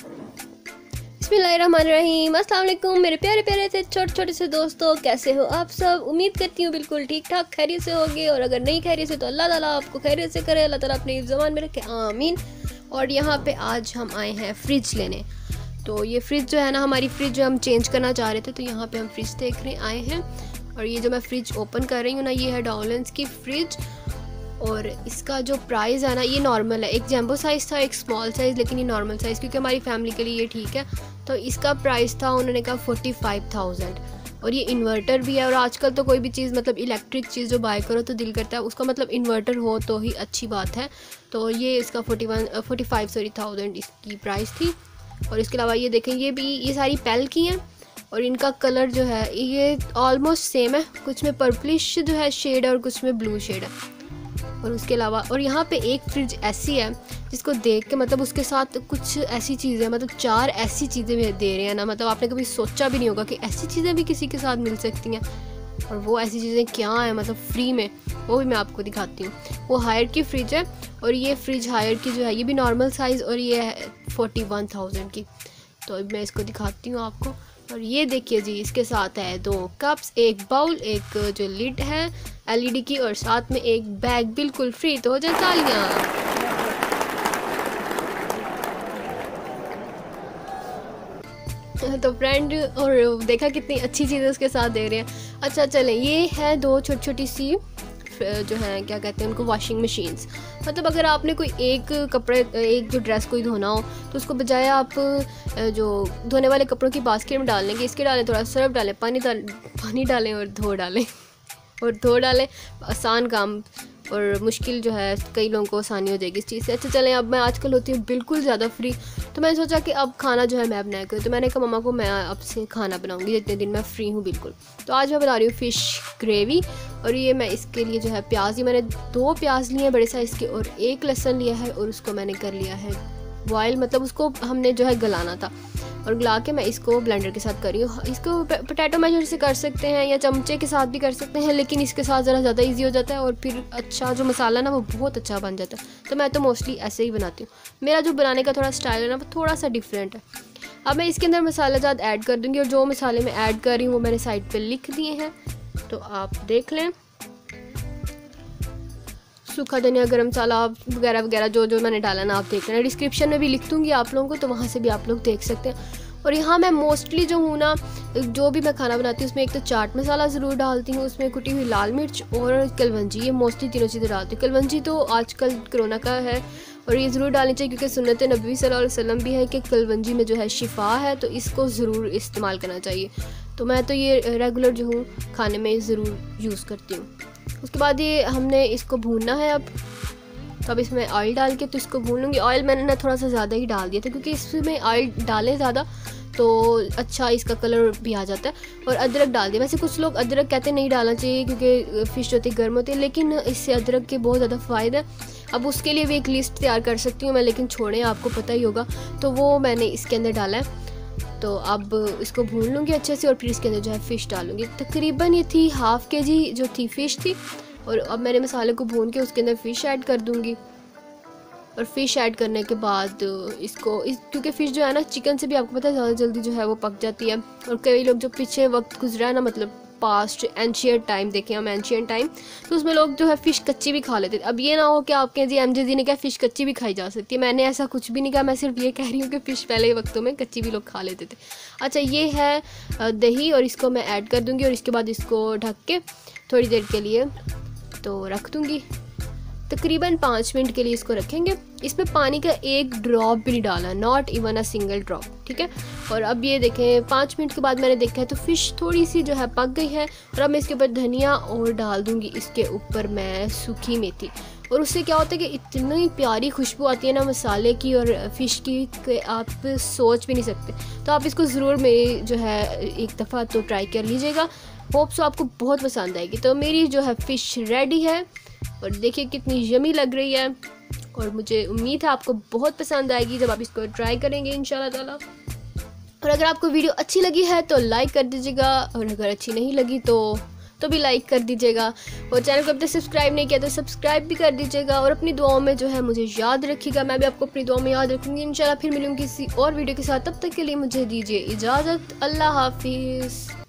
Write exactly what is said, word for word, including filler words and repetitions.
बिस्मिल्लाहिर्रहमानिर्रहीम। अस्सलाम वालेकुम मेरे प्यारे प्यारे से छोटे छोटे से दोस्तों, कैसे हो आप सब। उम्मीद करती हूँ बिल्कुल ठीक ठाक खैरियत से होगे, और अगर नहीं खैरियत से तो अल्लाह ताला आपको खैरियत से करे, अल्लाह ताला अपनी ज़बान में रखे, आमीन। और यहाँ पे आज हम आए हैं फ्रिज लेने। तो ये फ्रिज जो है ना, हमारी फ्रिज जो हम चेंज करना चाह रहे थे, तो यहाँ पे हम फ्रिज देख रहे आए हैं। और ये जो मैं फ्रिज ओपन कर रही हूँ ना, ये है डॉलेंस की फ्रिज। और इसका जो प्राइस है ना, ये नॉर्मल है। एक जैम्बो साइज़ था, एक स्मॉल साइज़, लेकिन ये नॉर्मल साइज़ क्योंकि हमारी फैमिली के लिए ये ठीक है। तो इसका प्राइस था, उन्होंने कहा फोर्टी फाइव थाउजेंड। और ये इन्वर्टर भी है। और आजकल तो कोई भी चीज़ मतलब इलेक्ट्रिक चीज़ जो बाय करो तो दिल करता है उसका मतलब इन्वर्टर हो तो ही अच्छी बात है। तो ये इसका forty one forty five sorry thousand इसकी प्राइस थी। और इसके अलावा ये देखें, ये भी ये सारी पेल की हैं। और इनका कलर जो है ये ऑलमोस्ट सेम है, कुछ में पर्पलिश जो है शेड है और कुछ में ब्लू शेड है। और उसके अलावा और यहाँ पे एक फ्रिज ऐसी है जिसको देख के मतलब उसके साथ कुछ ऐसी चीज़ें, मतलब चार ऐसी चीज़ें भी दे रहे हैं ना, मतलब आपने कभी सोचा भी नहीं होगा कि ऐसी चीज़ें भी किसी के साथ मिल सकती हैं। और वो ऐसी चीज़ें क्या हैं, मतलब फ्री में, वो भी मैं आपको दिखाती हूँ। वो हायर की फ्रिज है। और ये फ्रिज हायर की जो है, ये भी नॉर्मल साइज़, और ये है फोर्टी वन थाउजेंड की। तो अब मैं इसको दिखाती हूँ आपको। और ये देखिए जी, इसके साथ है दो कप्स, एक बाउल, एक जो लिड है एलईडी की, और साथ में एक बैग बिल्कुल फ्री। तो हो जाए तालियां। तो फ्रेंड, और देखा कितनी अच्छी चीज़ें उसके साथ दे रहे हैं। अच्छा चलें, ये है दो छोटी छोटी सी जो है, क्या कहते हैं उनको, वॉशिंग मशीन्स। मतलब अगर आपने कोई एक कपड़े एक जो ड्रेस कोई धोना हो तो उसको बजाय आप जो धोने वाले कपड़ों की बास्केट में डाल लेंगे, इसके डालें, थोड़ा सर्फ डालें, पानी डाल पानी डालें और धो डालें और धो डालें। आसान काम और मुश्किल जो है, कई लोगों को आसानी हो जाएगी इस चीज़ से। अच्छा चलें, अब मैं आजकल होती हूँ बिल्कुल ज़्यादा फ्री, तो मैंने सोचा कि अब खाना जो है मैं बनाया करूँ। तो मैंने कहा मम्मा को मैं अब से खाना बनाऊँगी जितने दिन मैं फ्री हूँ बिल्कुल। तो आज मैं बना रही हूँ फ़िश ग्रेवी। और ये मैं इसके लिए जो है प्याज, ये मैंने दो प्याज लिए हैं बड़े साइज़ के, और एक लहसुन लिया है, और उसको मैंने कर लिया है बॉयल, मतलब उसको हमने जो है गलाना था। और गला के मैं इसको ब्लेंडर के साथ कर रही हूँ। इसको पोटैटो मैशर से कर सकते हैं या चमचे के साथ भी कर सकते हैं, लेकिन इसके साथ ज़रा ज़्यादा इजी हो जाता है, और फिर अच्छा जो मसाला ना वो बहुत अच्छा बन जाता है। तो मैं तो मोस्टली ऐसे ही बनाती हूँ। मेरा जो बनाने का थोड़ा स्टाइल है ना, वो थोड़ा सा डिफरेंट है। अब मैं इसके अंदर मसाला ज़्यादा ऐड कर दूँगी, और जो मसाले मैं ऐड कर रही हूँ वो मैंने साइड पर लिख दिए हैं, तो आप देख लें। सूखा धनिया, गरम मसाला वगैरह वगैरह जो जो मैंने डाला ना, आप देख लेना। डिस्क्रिप्शन में भी लिख दूँगी आप लोगों को, तो वहाँ से भी आप लोग देख सकते हैं। और यहाँ मैं मोस्टली जो हूँ ना, जो भी मैं खाना बनाती हूँ उसमें एक तो चाट मसाला ज़रूर डालती हूँ, उसमें कुटी हुई लाल मिर्च और कलवंजी, ये मोस्टली तीनों चीज़ें डालती हूँ। कलवंजी तो आजकल कोरोना का है और ये ज़रूर डालनी चाहिए, क्योंकि सुन्नत नबी सल्लल्लाहु अलैहि वसल्लम भी है कि कलवंजी में जो है शिफा है, तो इसको ज़रूर इस्तेमाल करना चाहिए। तो मैं तो ये रेगुलर जो हूँ खाने में ज़रूर यूज़ करती हूँ। उसके बाद ये हमने इसको भूनना है। अब तो अब इसमें ऑयल डाल के तो इसको भून लूँगी। ऑयल मैंने ना थोड़ा सा ज़्यादा ही डाल दिया था, क्योंकि इसमें ऑयल डालें ज़्यादा तो अच्छा इसका कलर भी आ जाता है। और अदरक डाल दिया। वैसे कुछ लोग अदरक कहते नहीं डालना चाहिए क्योंकि फ़िश होती है गर्म होती है, लेकिन इससे अदरक के बहुत ज़्यादा फ़ायदे हैं। अब उसके लिए भी एक लिस्ट तैयार कर सकती हूँ मैं, लेकिन छोड़ें, आपको पता ही होगा। तो वो मैंने इसके अंदर डाला है। तो अब इसको भून लूँगी अच्छे से, और फिर इसके अंदर जो है फ़िश डालूँगी। तकरीबन ये थी हाफ़ के जी जो थी फ़िश थी। और अब मैंने मसाले को भून के उसके अंदर फ़िश ऐड कर दूँगी। और फ़िश ऐड करने के बाद इसको इस क्योंकि फ़िश जो है ना, चिकन से भी आपको पता है ज़्यादा जल्दी जो है वो पक जाती है। और कई लोग जो पीछे वक्त गुजरा है ना, मतलब पास्ट एंशियंट टाइम देखें हम, एंशियंट टाइम, तो उसमें लोग जो है फ़िश कच्ची भी खा लेते थे। अब ये ना हो कि आपके जी एम जे जी ने कहा फ़िश कच्ची भी खाई जा सकती है, मैंने ऐसा कुछ भी नहीं कहा। मैं सिर्फ ये कह रही हूँ कि फ़िश पहले वक्तों में कच्ची भी लोग खा लेते थे। अच्छा, ये है दही, और इसको मैं ऐड कर दूँगी, और इसके बाद इसको ढक के थोड़ी देर के लिए तो रख दूँगी। तकरीबन पाँच मिनट के लिए इसको रखेंगे। इसमें पानी का एक ड्रॉप भी नहीं डाला, not even a single drop, ठीक है। और अब ये देखें, पाँच मिनट के बाद मैंने देखा है तो फ़िश थोड़ी सी जो है पक गई है। और अब मैं इसके ऊपर धनिया और डाल दूँगी, इसके ऊपर मैं सूखी मेथी। और उससे क्या होता है कि इतनी प्यारी खुशबू आती है ना मसाले की और फ़िश की, कि आप सोच भी नहीं सकते। तो आप इसको ज़रूर मेरी जो है एक दफ़ा तो ट्राई कर लीजिएगा। होप सो आपको बहुत पसंद आएगी। तो मेरी जो है फ़िश रेडी है, और देखिए कितनी यमी लग रही है, और मुझे उम्मीद है आपको बहुत पसंद आएगी जब आप इसको ट्राई करेंगे इंशाल्लाह ताला। और अगर आपको वीडियो अच्छी लगी है तो लाइक कर दीजिएगा, और अगर अच्छी नहीं लगी तो तो भी लाइक कर दीजिएगा, और चैनल को अब तक सब्सक्राइब नहीं किया तो सब्सक्राइब भी कर दीजिएगा, और अपनी दुआओं में जो है मुझे याद रखिएगा, मैं भी आपको अपनी दुआओं में याद रखूँगी इंशाल्लाह। फिर मिलूँगी किसी और वीडियो के साथ, तब तक के लिए मुझे दीजिए इजाज़त। अल्लाह हाफिज़।